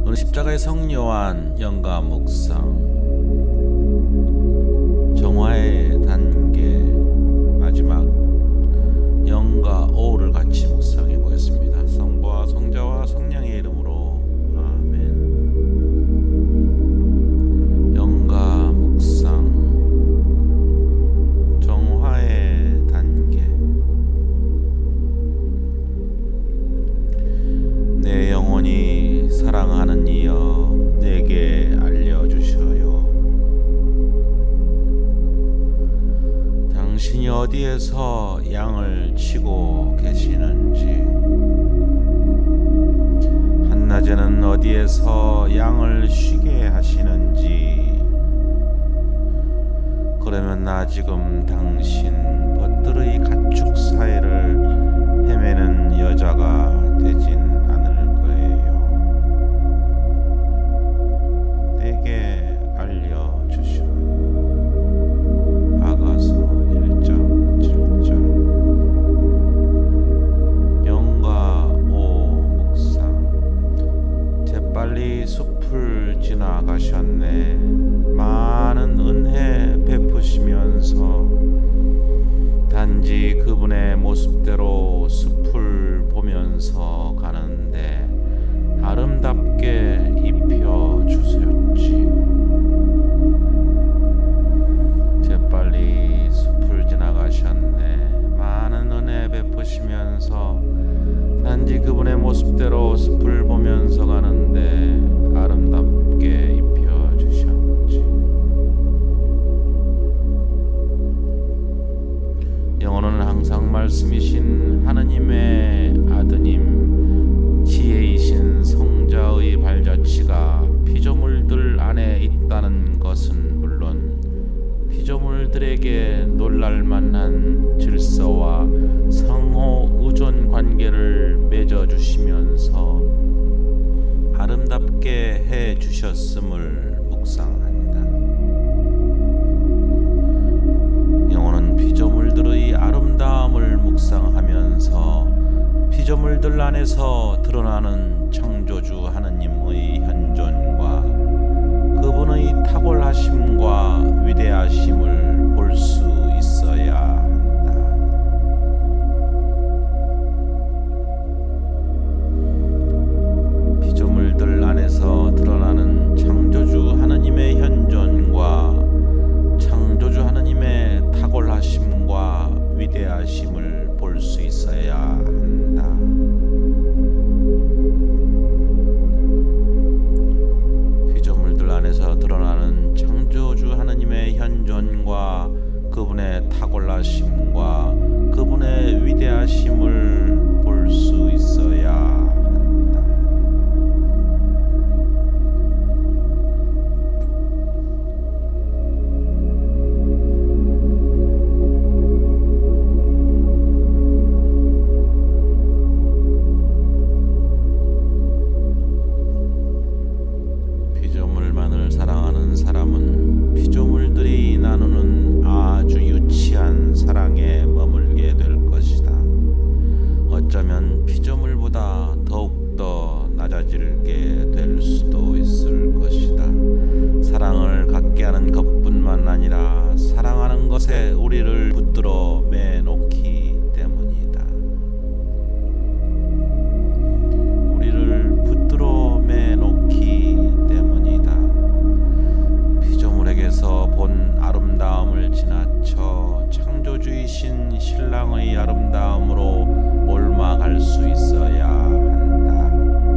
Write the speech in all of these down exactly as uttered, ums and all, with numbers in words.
십자가의 성요한 영가 묵상 정화의 단계 마지막 영가 오를 같이 묵상해 보겠습니다. 성부와 성자와 성령의 이름으로 아멘. 영가 묵상 정화의 단계. 내 영혼이 사랑하는 이여 내게 알려주셔요. 당신이 어디에서 양을 치고 계시는지, 한낮에는 어디에서 양을 쉬게 하시는지, 그러면 나 지금 당신 벗들의 가축 사이를 헤매는 여자가 되진 숲을 지나가셨네. 많은 은혜 베푸시면서 단지 그분의 모습대로 숲을 보면서 가는데 아름답게 입혀주셨지. 재빨리 숲을 지나가셨네. 많은 은혜 베푸시면서 단지 그분의 모습대로 숲을 보면서 가는데 아름답게 입혀주셨지. 영혼은 항상 말씀이신 하느님의 아드님, 지혜이신 성자의 발자취가 피조물들 안에 있다는 것은 물론 피조물들에게 놀랄만한 질서와 상호 의존 관계를 맺어주시면서 아름답게 해주셨음을 묵상한다. 영혼은 피조물들의 아름다움을 묵상하면서 피조물들 안에서 드러나는 창조주 하느님의 현존과 그분의 탁월하심과 위대하심을 볼 수 있어야 한다. 피조물들 안에서 드러나는 창조주 하느님의 현존과 창조주 하느님의 탁월하심과 위대하심을 볼 수 있어야 한다. 피조물들 안에서 드러나는 창조주 하느님의 현존과 그분의 탁월하심과 그분의 위대하심을 볼 수 있어야 한다. 피조물만을 사랑하는 사람은 피조물들이 나누는 아주 유치한 사랑에 머물게 될 것이다. 어쩌면 피조물보다 더욱더 낮아지게 될 수도 있을 것이다. 사랑을 갖게 하는 것뿐만 아니라 사랑하는 것에 우리를 붙들어 매놓기 때문이다. 우리를 붙들어 매놓기 때문이다. 피조물에게서 본 아름다움을 지나쳐 창조주이신 신랑의 아름다움으로 옮아갈 수 있어야 한다.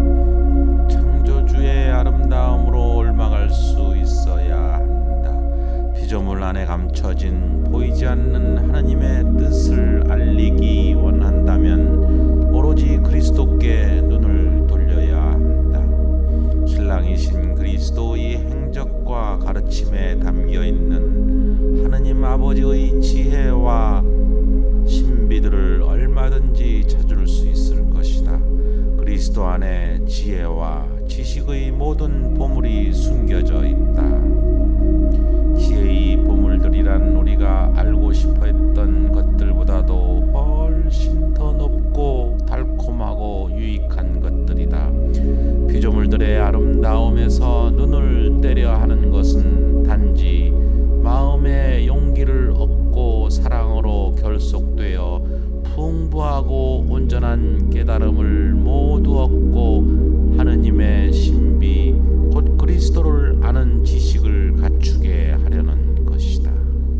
창조주의 아름다움으로 옮아갈 수 있어야 한다. 피조물 안에 감춰진 보이지 않는 하나님의 뜻을 알리기 원한다면 오로지 그리스도께 눈을 돌려야 한다. 신랑이신 그리스도의 행적과 가르침에 담겨있는 하느님 아버지의 지혜와 신비들을 얼마든지 찾을 수 있을 것이다. 그리스도 안에 지혜와 지식의 모든 보물이 숨겨져 있다. 지혜의 보물들이란 우리가 알고 싶어 했던 것들보다도 훨씬 더 높고 달콤하고 유익한 것들이다. 피조물들의 아름다움 앞에서 눈을 때려 하는 것은 단지 마음의 용기를 얻고 사랑으로 결속되어 풍부하고 온전한 깨달음을 모두 얻고 하느님의 신비 곧 그리스도를 아는 지식을 갖추게 하려는 것이다.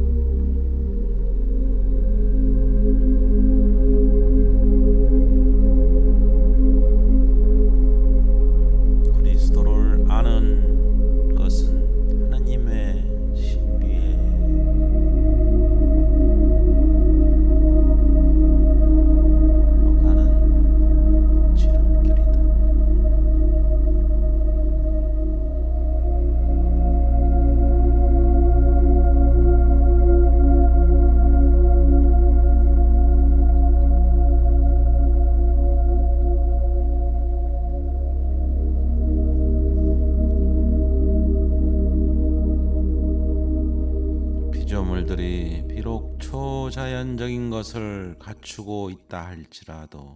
그리스도를 아는 것은 하느님의 신비에 가는 지름길이다. 피조물들이 비록 초자연적인 것을 갖추고 있다 할지라도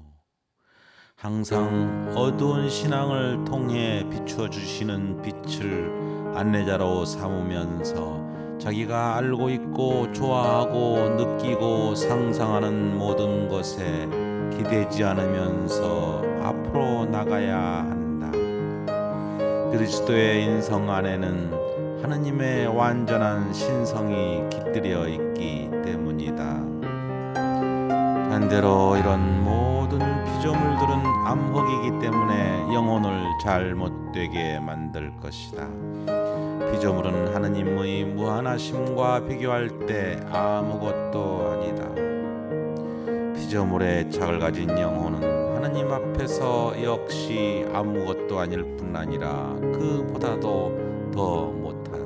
항상 어두운 신앙을 통해 비추어 주시는 빛을 안내자로 삼으면서 자기가 알고 있고 좋아하고 느끼고 상상하는 모든 것에 기대지 않으면서 앞으로 나가야 한다. 그리스도의 인성 안에는 하느님의 완전한 신성이 깃들여 있기 때문이다. 반대로 이런 모든 피조물들은 암흑이기 때문에 영혼을 잘못되게 만들 것이다. 피조물은 하느님의 무한하심과 비교할 때 아무것도 아니다. 피조물의 착을 가진 영혼은 하느님 앞에서 역시 아무것도 아닐 뿐 아니라 그보다도 더 못하다.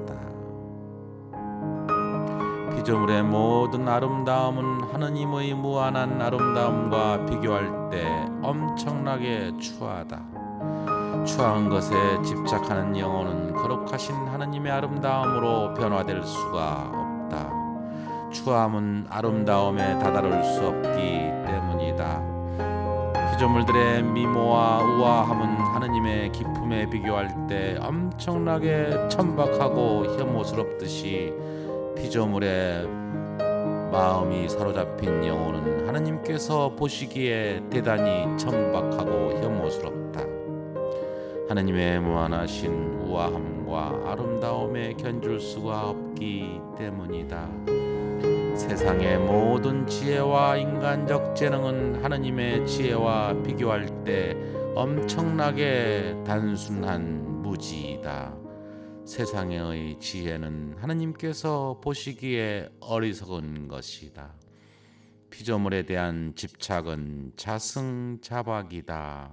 피조물의 모든 아름다움은 하느님의 무한한 아름다움과 비교할 때 엄청나게 추하다. 추한 것에 집착하는 영혼은 거룩하신 하느님의 아름다움으로 변화될 수가 없다. 추함은 아름다움에 다다를 수 없기 때문이다. 피조물들의 미모와 우아함은 하느님의 기품에 비교할 때 엄청나게 천박하고 혐오스럽듯이 피조물의 마음이 사로잡힌 영혼은 하느님께서 보시기에 대단히 천박하고 혐오스럽다. 하느님의 무한하신 우아함과 아름다움에 견줄 수가 없기 때문이다. 세상의 모든 지혜와 인간적 재능은 하느님의 지혜와 비교할 때 엄청나게 단순한 무지이다. 세상의 지혜는 하느님께서 보시기에 어리석은 것이다. 피조물에 대한 집착은 자승자박이다.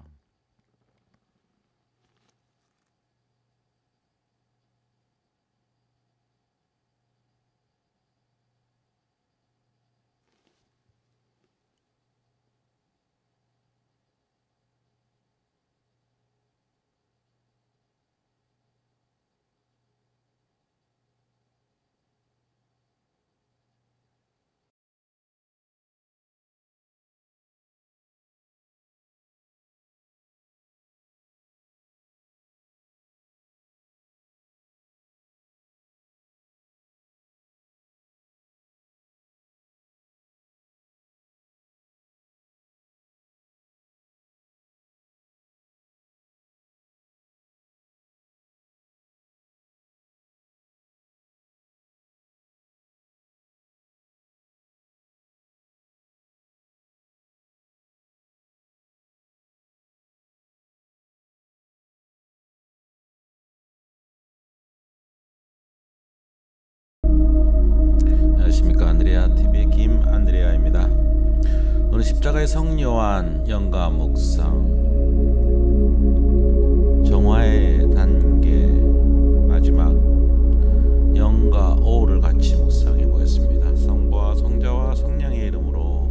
안녕하십니까. 안드레아티비의 김안드레아입니다. 오늘 십자가의 성요한 영가 묵상 정화의 단계 마지막 영가 오를 같이 묵상해 보겠습니다. 성부와 성자와 성령의 이름으로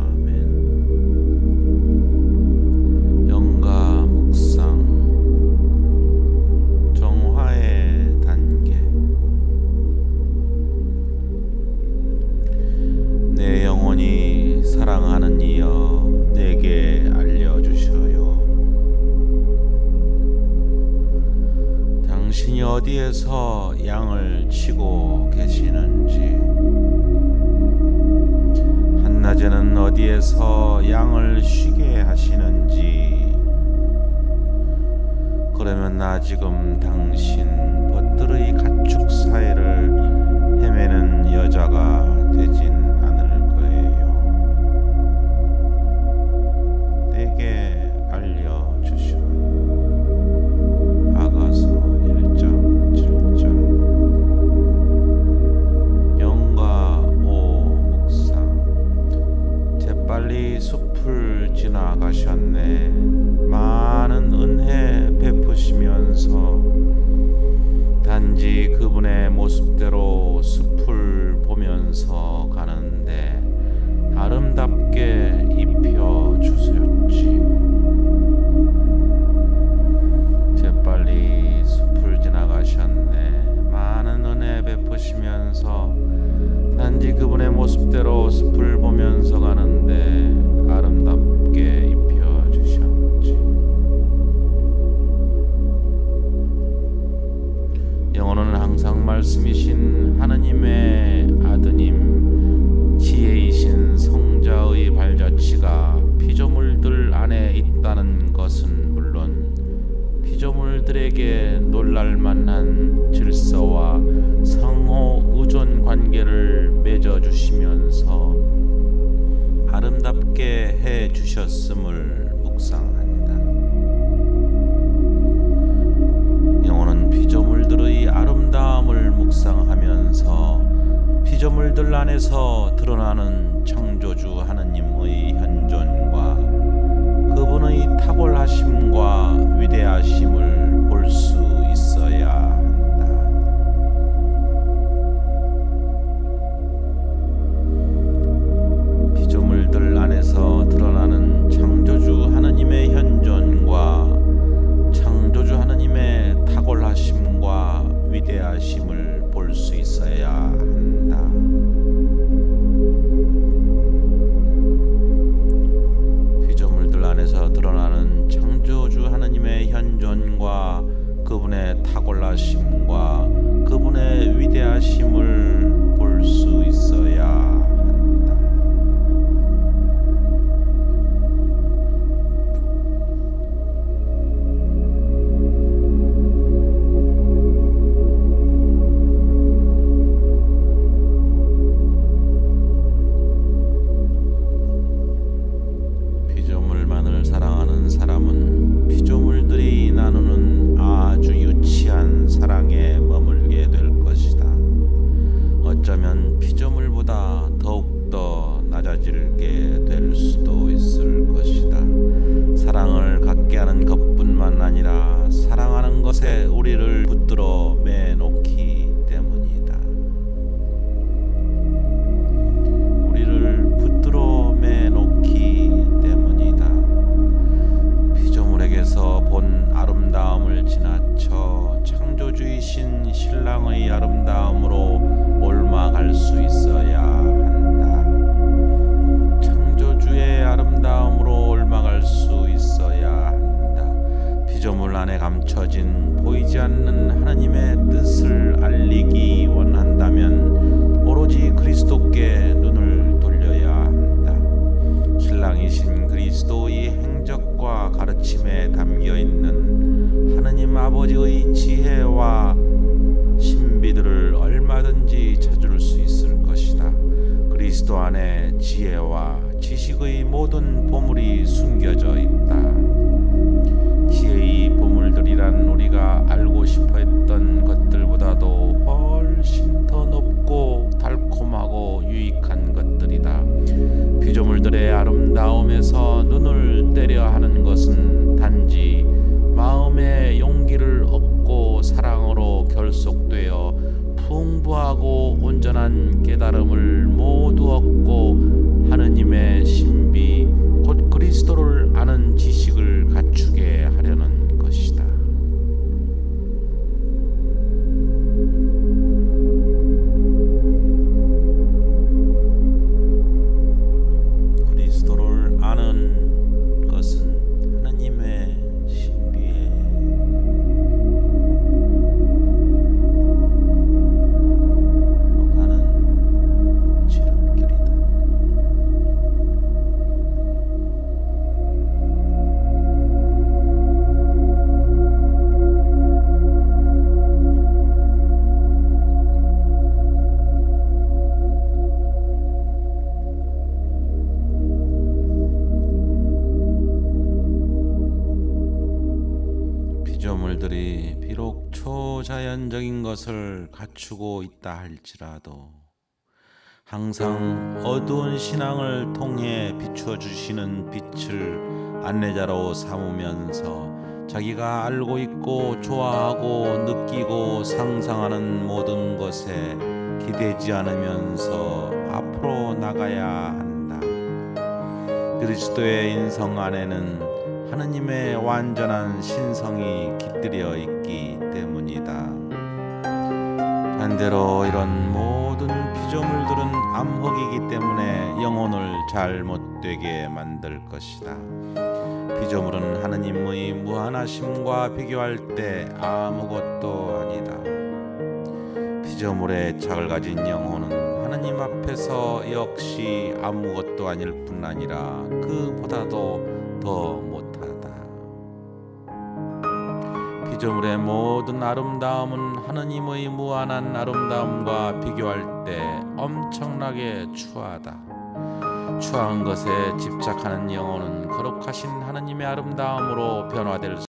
아멘. 영가 묵상 정화의 단계. 내 영혼이 사랑하는 이여 내게 알려주셔요. 어디에서 양을 치고 계시는지, 한낮에는 어디에서 양을 쉬게 하시는지, 그러면 나 지금 당신 벗들의 가축 사이를 헤매는 여자가 되진 않을 거예요. 내게 알려주셔요. 아가서 일 장 칠 절. 영과 오 묵상. 재빨리 숲을 지나가셨네. 많은 은혜 베푸시면서 단지 그분의 모습대로 숲을 보면서 가는데 아름답게 입혀주셨지. 재빨리 숲을 지나가셨네. 많은 은혜 베푸시면서 단지 그분의 모습대로 숲을 보면서 가는데 아름답게 입혀주셨지. 영어는 항상 말씀이신 하느님의 아드님, 지혜이신 성자의 발자취가 피조물들 안에 있다는 것은 물론 피조물들에게 놀랄만한 질서와 상호 의존 관계를 맺어주시면서 아름답게 해주셨음을 묵상한다. 영혼은 피조물들의 아름다움을 묵상하면서 피조물들 안에서 드러나는 창조주 하느님의 현존과 그분의 탁월하심과 위대하심을 볼 수 있어야 한다. 피조물들 안에서 드러나는 창조주 하느님의 현존과 창조주 하느님의 탁월하심과 위대하심을 볼 수 있어야 한다. 피조물들 안에서 드러나는 창조주 하느님의 현존과 그분의 탁월하심과 그분의 위대하심을 볼 수 있어야 한다. 피조물만을 사랑하는 사람은 피조물들이 나누는 아주 유치한 사랑에 머물게 될 것이다. 어쩌면 피조물보다 더욱더 낮아지게 될 수도 있을 것이다. 사랑을 갖게 하는 것뿐만 아니라 사랑하는 것에 우리를 붙들어 매놓기 때문이다. 우리를 붙들어 매놓기 때문이다. 피조물에게서 본 아름다움을 지나쳐 창조주이신 신랑의 아름다움으로 옮아갈 수 있어야 한다. 창조주의 아름다움으로 옮아갈 수 있어야 한다. 피조물 안에 감춰진 보이지 않는 하나님의 뜻을 알리기 원한다면 오로지 그리스도께 눈을 돌려야 한다. 신랑이신 그리스도의 행적과 가르침에 담겨있는 하느님 아버지의 지혜와 신비들을 얼마든지 찾을 수 있을 것이다. 그리스도 안에 지혜와 지식의 모든 보물이 숨겨져 있다. 지혜의 보물들이란 우리가 알고 싶어 했던 것들보다도 훨씬 더 높고 달콤하고 유익한 것들이다. 피조물들의 아름다움에서 눈을 떼려 하는 것은 단지 마음의 용기를 얻고 사랑으로 결속되어 풍부하고 온전한 깨달음을 모두 얻고 하느님의 신비 곧 그리스도를 아는 그들이 비록 초자연적인 것을 갖추고 있다 할지라도 항상 어두운 신앙을 통해 비추어 주시는 빛을 안내자로 삼으면서 자기가 알고 있고 좋아하고 느끼고 상상하는 모든 것에 기대지 않으면서 앞으로 나가야 한다. 그리스도의 인성 안에는 하느님의 완전한 신성이 깃들여 있기 때문이다. 반대로 이런 모든 피조물들은 암흑이기 때문에 영혼을 잘못되게 만들 것이다. 피조물은 하느님의 무한하심과 비교할 때 아무것도 아니다. 피조물의 착을 가진 영혼은 하느님 앞에서 역시 아무것도 아닐 뿐 아니라 그보다도 더 못하다. 피조물의 모든 아름다움은 하느님의 무한한 아름다움과 비교할 때 엄청나게 추하다. 추한 것에 집착하는 영혼은 거룩하신 하느님의 아름다움으로 변화될